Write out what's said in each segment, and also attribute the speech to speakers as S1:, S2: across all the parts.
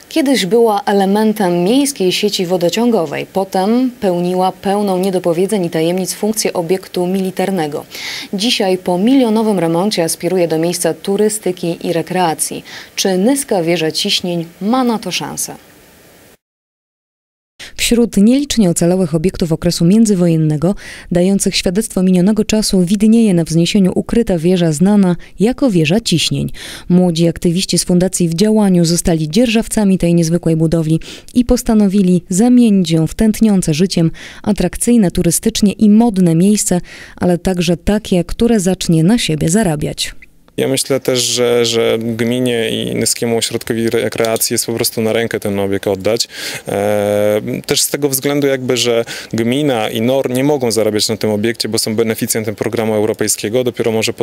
S1: Kiedyś była elementem miejskiej sieci wodociągowej, potem pełniła pełną niedopowiedzeń i tajemnic funkcję obiektu militarnego. Dzisiaj po milionowym remoncie aspiruje do miejsca turystyki i rekreacji. Czy Nyska wieża ciśnień ma na to szansę? Wśród nielicznie ocalałych obiektów okresu międzywojennego, dających świadectwo minionego czasu, widnieje na wzniesieniu ukryta wieża znana jako wieża ciśnień. Młodzi aktywiści z fundacji W Działaniu zostali dzierżawcami tej niezwykłej budowli i postanowili zamienić ją w tętniące życiem, atrakcyjne turystycznie i modne miejsce, ale także takie, które zacznie na siebie zarabiać.
S2: Ja myślę też, że gminie i Nyskiemu Ośrodkowi Rekreacji jest po prostu na rękę ten obiekt oddać. Też z tego względu że gmina i NOR nie mogą zarabiać na tym obiekcie, bo są beneficjentem programu europejskiego, dopiero może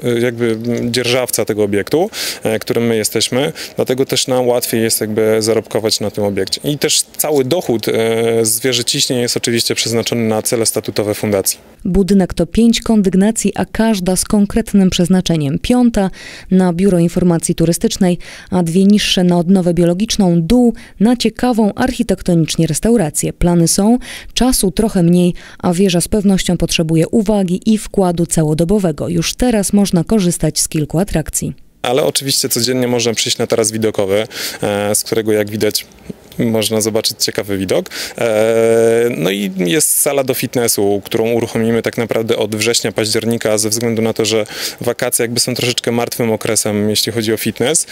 S2: dzierżawca tego obiektu, którym my jesteśmy, dlatego też nam łatwiej jest zarobkować na tym obiekcie. I też cały dochód z wieży ciśnień jest oczywiście przeznaczony na cele statutowe fundacji.
S1: Budynek to 5 kondygnacji, a każda z konkretnym przeznaczeniem. Piąta na Biuro Informacji Turystycznej, a 2 niższe na odnowę biologiczną, dół na ciekawą architektonicznie restaurację. Plany są, czasu trochę mniej, a wieża z pewnością potrzebuje uwagi i wkładu całodobowego. Już teraz można korzystać z kilku atrakcji.
S2: Ale oczywiście codziennie można przyjść na taras widokowy, z którego jak widać można zobaczyć ciekawy widok. No i jest sala do fitnessu, którą uruchomimy tak naprawdę od września, października, ze względu na to, że wakacje są troszeczkę martwym okresem, jeśli chodzi o fitness.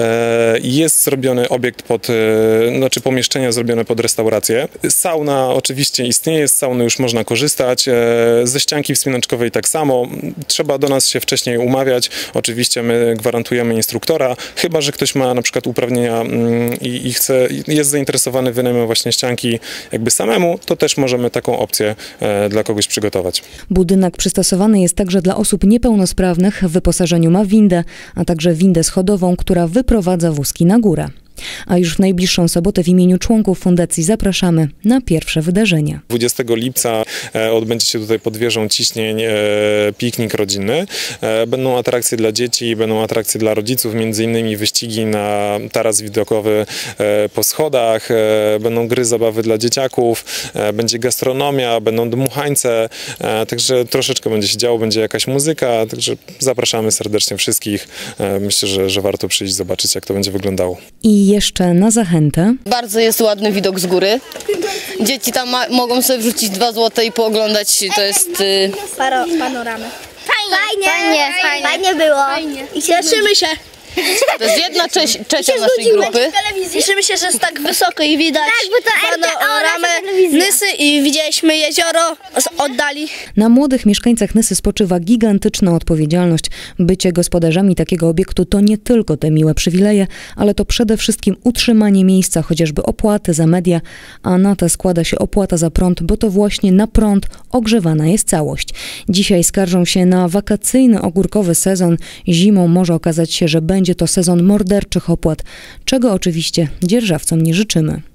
S2: Jest zrobiony obiekt pomieszczenia zrobione pod restaurację. Sauna oczywiście istnieje, z sauny już można korzystać. Ze ścianki wspinaczkowej tak samo. Trzeba do nas się wcześniej umawiać. Oczywiście my gwarantujemy instruktora, chyba że ktoś ma na przykład uprawnienia i jest zainteresowany wynajmem właśnie ścianki samemu, to też możemy taką opcję dla kogoś przygotować.
S1: Budynek przystosowany jest także dla osób niepełnosprawnych. W wyposażeniu ma windę, a także windę schodową, która wyprowadza wózki na górę. A już w najbliższą sobotę w imieniu członków fundacji zapraszamy na pierwsze wydarzenia.
S2: 20 lipca odbędzie się tutaj pod wieżą ciśnień piknik rodzinny. Będą atrakcje dla dzieci, będą atrakcje dla rodziców, między innymi wyścigi na taras widokowy po schodach, będą gry, zabawy dla dzieciaków, będzie gastronomia, będą dmuchańce, także troszeczkę będzie się działo, będzie jakaś muzyka, także zapraszamy serdecznie wszystkich. Myślę, że warto przyjść zobaczyć, jak to będzie wyglądało.
S1: I jeszcze na zachętę.
S3: Bardzo jest ładny widok z góry. Dzieci tam mogą sobie wrzucić 2 złote i pooglądać. To jest
S4: panoramę. Fajnie było. Fajnie. I cieszymy się.
S3: To jest 1/3 naszej grupy.
S4: Cieszymy się, że jest tak wysoko i widać panoramę Nysy i widzieliśmy jezioro z oddali.
S1: Na młodych mieszkańcach Nysy spoczywa gigantyczna odpowiedzialność. Bycie gospodarzami takiego obiektu to nie tylko te miłe przywileje, ale to przede wszystkim utrzymanie miejsca, chociażby opłaty za media, a na to składa się opłata za prąd, bo to właśnie na prąd ogrzewana jest całość. Dzisiaj skarżą się na wakacyjny ogórkowy sezon. Zimą może okazać się, że będzie to sezon morderczych opłat, czego oczywiście dzierżawcom nie życzymy.